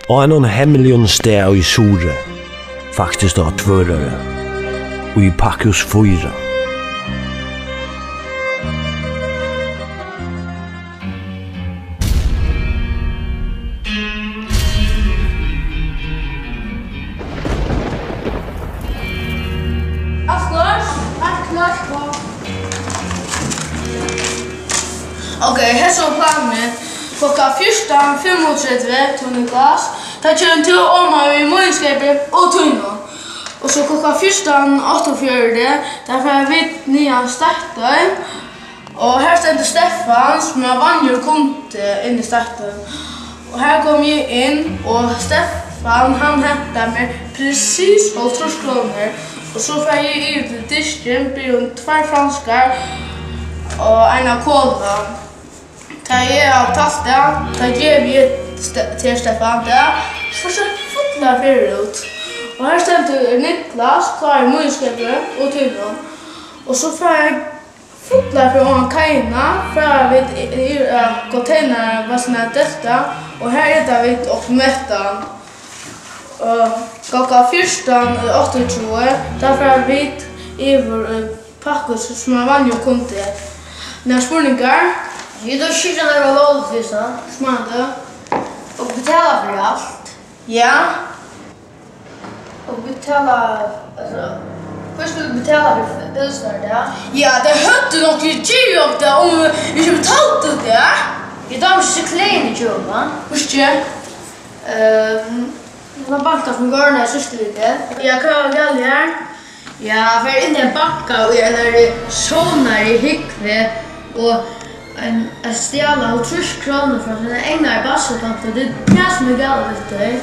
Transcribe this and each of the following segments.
Og en hemmelig sted i Sore, faktisk da tvørere, og i Pakkhus 4. Okej, här så planen. Klockan 14:35 till Niklas. Ta kör till Omar i Månskapet och Tunno. Och så klockan 14:48 därför vi nya startar. Och här ständer Stefan som har vanligt konto in i starten. Och här kom jag in och Stefan han hämtar mig precis 12 kronor. Och så får jag ut till disken, blir 2 franskar och en cola. Ta jag tasta, ta ger vi till Stefan där. Så fotlar förut. Och här ständer Niklas klar i Månskapet och Tunno. Och så får jag fotlar för en kajna för vi container vad som är detta. Och här är David och Mättan. Klockan 14:28 därför vi över Pakkhus som har vanligt konto. När spurningar Vi då skjuter några lådfisar. smarta. Och betala för allt. Ja. Och betala, alltså, först skulle du betala för ölsnär där. Ja, det hade nog ju ge upp det om vi skulle ta det. Vi tar så klein i köpa. Visst ju. Det var banka från Garna sista lite. Jag kan ha galgar. Ja, för in i en backa och jag är sånar i hyckve och en stjäla och 30 kronor för sina egna bassetant och det är det som är galet lite.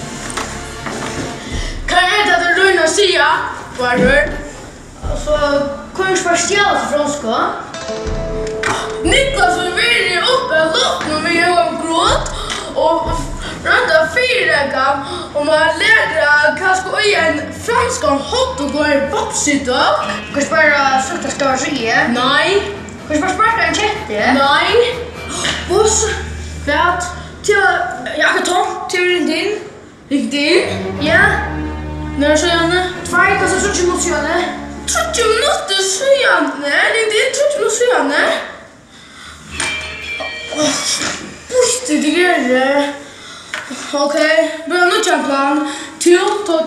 Kan jag veta att du rullar sia? Varför? Så kunde jag bara stjäla till franska. Niklas var väldigt uppe i luften med en gråt och runda fyrräkan och man lärde kanske i en fransk hotdog och en popsidag. Kanske bara sluta större. Nej. Kanske bara sparka en kätte. Nej. Och så kvart till jag kan ta till din. Riktigt? Ja. När så gärna. 2 kostar 30 minuter. 30 minuter så gärna. Riktigt 30 minuter så gärna. Puste det grejer. Okej, börja nu champion. Till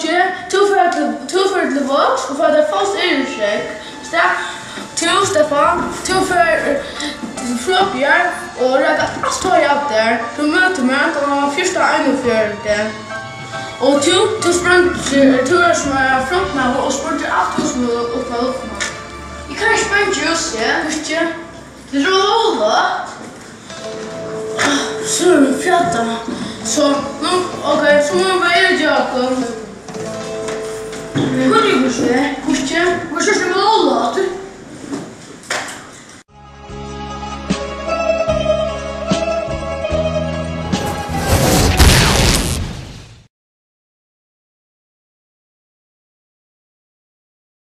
för det var och för det fast ursäkt. Till Stefan, till för Flopjar och rädda allt har jag där. Du möter mig och första 41. Och till sprang till som är frontman och sprang allt som upp på luften. Jag kan inte spänna just det. Visst ju? Det är roligt. Så fjätta. Så nu okej, så nu vad är det jag? Vad är det?